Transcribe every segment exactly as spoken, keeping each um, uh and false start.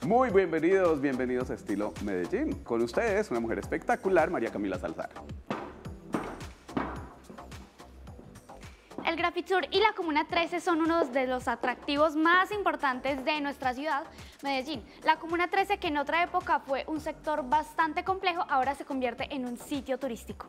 Muy bienvenidos, bienvenidos a Estilo Medellín. Con ustedes, una mujer espectacular, María Camila Salazar. El Graffiti Tour y la Comuna trece son uno de los atractivos más importantes de nuestra ciudad, Medellín. La Comuna trece, que en otra época fue un sector bastante complejo, ahora se convierte en un sitio turístico.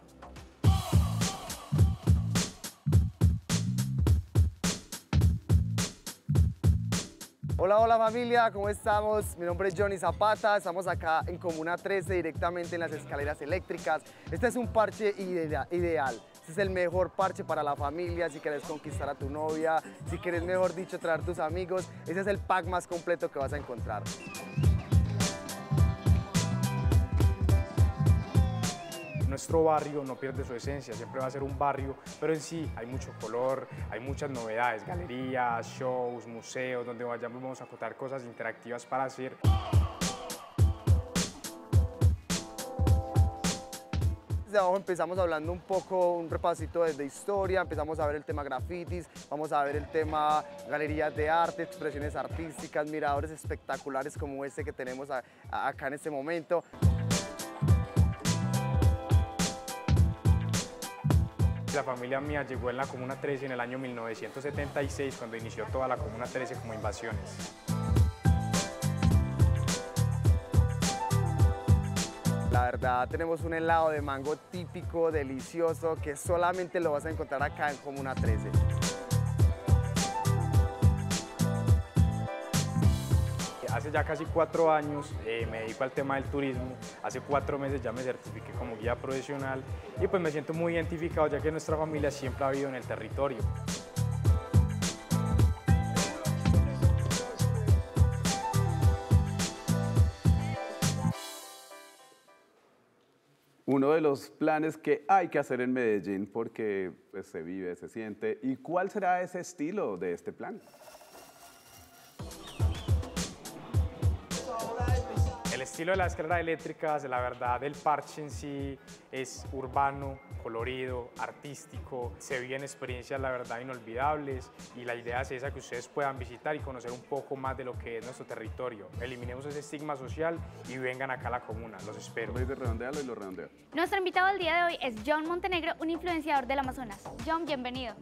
Hola, hola familia, ¿cómo estamos? Mi nombre es Johnny Zapata, estamos acá en Comuna trece, directamente en las escaleras eléctricas. Este es un parche idea, ideal, este es el mejor parche para la familia, si quieres conquistar a tu novia, si quieres, mejor dicho, traer tus amigos. Ese es el pack más completo que vas a encontrar. Nuestro barrio no pierde su esencia, siempre va a ser un barrio, pero en sí hay mucho color, hay muchas novedades, galerías, shows, museos, donde vayamos vamos a encontrar cosas interactivas para hacer. Desde abajo empezamos hablando un poco, un repasito de historia, empezamos a ver el tema grafitis, vamos a ver el tema galerías de arte, expresiones artísticas, miradores espectaculares como este que tenemos a, a, acá en este momento. La familia mía llegó en la Comuna trece en el año mil novecientos setenta y seis, cuando inició toda la Comuna trece como invasiones. La verdad, tenemos un helado de mango típico, delicioso, que solamente lo vas a encontrar acá en Comuna trece. Hace ya casi cuatro años eh, me dedico al tema del turismo. Hace cuatro meses ya me certifiqué como guía profesional y pues me siento muy identificado, ya que nuestra familia siempre ha vivido en el territorio. Uno de los planes que hay que hacer en Medellín porque pues, se vive, se siente. ¿Y cuál será ese estilo de este plan? El estilo de las escaleras eléctricas, la verdad, el parche en sí es urbano, colorido, artístico, se viven experiencias, la verdad, inolvidables, y la idea es esa, que ustedes puedan visitar y conocer un poco más de lo que es nuestro territorio. Eliminemos ese estigma social y vengan acá a la comuna, los espero. Voy de redondearlo y lo redondeo. Nuestro invitado del día de hoy es John Montenegro, un influenciador del Amazonas. John, bienvenido.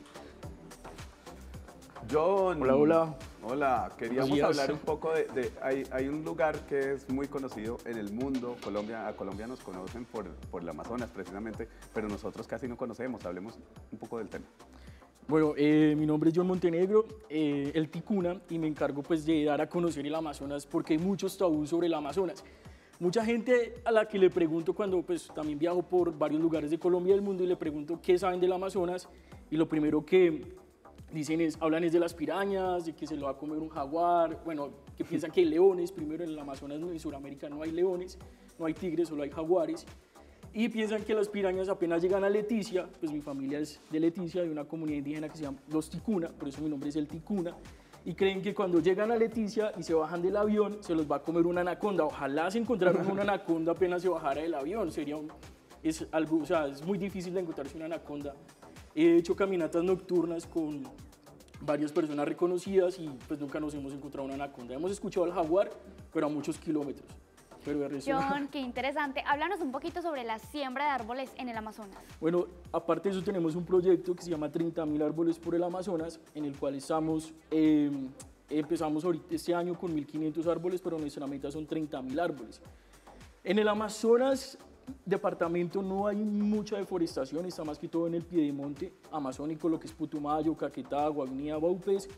John. Hola, hola. Hola, queríamos Buenos días. hablar un poco de... de hay, hay un lugar que es muy conocido en el mundo, Colombia, a Colombia nos conocen por, por el Amazonas precisamente, pero nosotros casi no conocemos, hablemos un poco del tema. Bueno, eh, mi nombre es John Montenegro, eh, el Ticuna, y me encargo pues de dar a conocer el Amazonas porque hay muchos tabús sobre el Amazonas. Mucha gente a la que le pregunto cuando pues también viajo por varios lugares de Colombia y del mundo y le pregunto qué saben del Amazonas, y lo primero que dicen es, hablan es de las pirañas, de que se lo va a comer un jaguar, bueno, que piensan que hay leones, primero en el Amazonas, en Sudamérica no hay leones, no hay tigres, solo hay jaguares, y piensan que las pirañas apenas llegan a Leticia, pues mi familia es de Leticia, de una comunidad indígena que se llama Los Ticuna, por eso mi nombre es el Ticuna, y creen que cuando llegan a Leticia y se bajan del avión, se los va a comer una anaconda. Ojalá se encontraran una anaconda apenas se bajara del avión, sería un, es algo, o sea, es muy difícil de encontrarse una anaconda. He hecho caminatas nocturnas con varias personas reconocidas y pues nunca nos hemos encontrado una anaconda. Hemos escuchado al jaguar, pero a muchos kilómetros. Pero de resto, John, qué interesante. Háblanos un poquito sobre la siembra de árboles en el Amazonas. bueno, aparte de eso tenemos un proyecto que se llama treinta mil árboles por el Amazonas, en el cual estamos, eh, empezamos ahorita este año con mil quinientos árboles, pero nuestra meta son treinta mil árboles. En el Amazonas departamento no hay mucha deforestación, está más que todo en el piedemonte amazónico, lo que es Putumayo, Caquetá, Guainía, Baupés.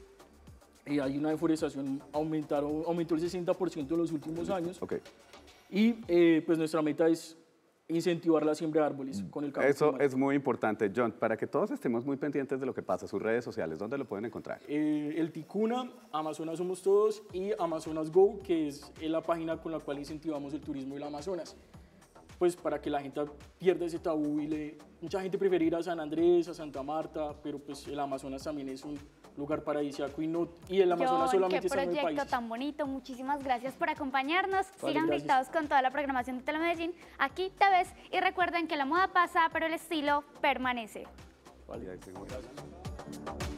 Y hay una deforestación, aumentaron, aumentó el sesenta por ciento en los últimos años. Okay. Y eh, pues nuestra meta es incentivar la siembra de árboles con el cambio Eso climático. es muy importante, John, para que todos estemos muy pendientes de lo que pasa, sus redes sociales, ¿dónde lo pueden encontrar? Eh, el Ticuna, Amazonas Somos Todos y Amazonas Go, que es la página con la cual incentivamos el turismo del Amazonas. Pues para que la gente pierda ese tabú y le... Mucha gente prefiere ir a San Andrés, a Santa Marta, pero pues el Amazonas también es un lugar paradisíaco y, no, y el Amazonas John, solamente qué está en nueve proyecto países. tan bonito. Muchísimas gracias por acompañarnos. Vale, Sigan gracias. conectados con toda la programación de Telemedellín. Aquí te ves y recuerden que la moda pasa, pero el estilo permanece. Vale, gracias.